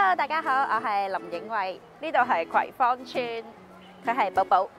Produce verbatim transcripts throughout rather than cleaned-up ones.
Hello， 大家好，我係林影慧，呢度係葵芳村，佢係寶寶。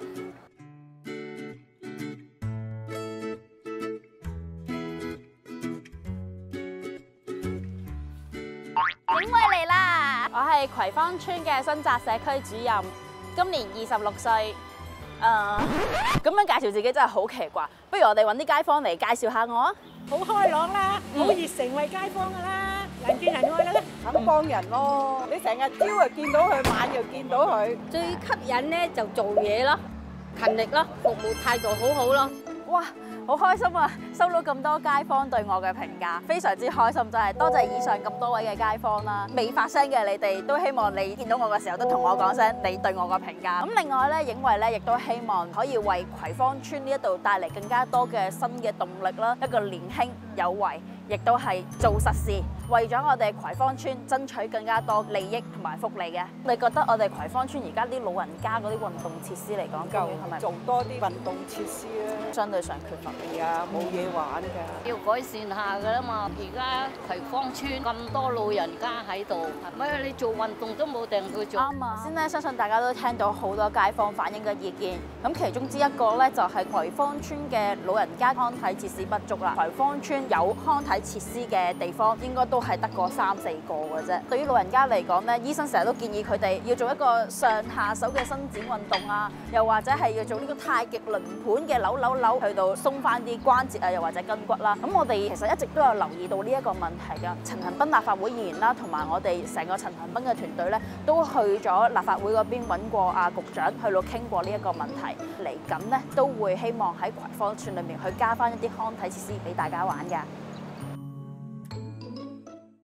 影慧嚟啦！我係葵芳村嘅新澤社區主任，今年二十六歲。誒、uh, 咁樣介紹自己真係好奇怪，不如我哋揾啲街坊嚟介紹下我啊！ 好開朗啦，好熱誠為街坊噶啦，人見人愛啦，肯幫人咯。你成日朝又見到佢，晚又見到佢。 最吸引咧就做嘢咯，勤力咯，服務態度好好咯。 哇！好開心啊！收到咁多街坊對我嘅評價，非常之開心，真係多謝以上咁多位嘅街坊啦。未發聲嘅你哋都希望你見到我嘅時候都同我講聲你對我嘅評價。咁另外咧，影慧咧亦都希望可以為葵芳村呢一度帶嚟更加多嘅新嘅動力啦。一個年輕有為，亦都係做實事，為咗我哋葵芳村爭取更加多利益同埋福利嘅。你覺得我哋葵芳村而家啲老人家嗰啲運動設施嚟講，究竟係咪做多啲運動設施咧？ 相對上缺乏。 係啊，冇嘢玩㗎。 要改善下㗎啦嘛！而家葵芳村咁多老人家喺度，係咪你做運動都冇定佢做？ 啱啊！先咧，相信大家都聽到好多街坊反映嘅意見。咁其中之一個咧，就係葵芳村嘅老人家康體設施不足啦。葵芳村有康體設施嘅地方，應該都係得個三四個嘅啫。對於老人家嚟講咧，醫生成日都建議佢哋要做一個上下手嘅伸展運動啊，又或者係要做呢個太極輪盤嘅扭扭扭，去到鬆翻啲關節啊，又或者筋骨啦。咁我哋其實一直都有留意到呢一個問題㗎。陳恒鑌立法會議員啦，同埋我哋成個陳恒鑌嘅團隊咧，都去咗立法會嗰邊揾過阿局長，去到傾過呢一個問題。嚟緊咧，都會希望喺葵芳村裏面去加翻一啲康體設施俾大家玩㗎。